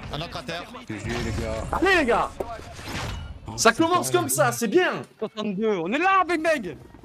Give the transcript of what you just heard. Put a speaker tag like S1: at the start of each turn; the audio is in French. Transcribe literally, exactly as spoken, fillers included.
S1: Un autre à terre.
S2: G G les gars.
S3: Allez les gars. Ça commence comme ça, c'est bien.
S4: soixante-deux, on est là, Big Bang.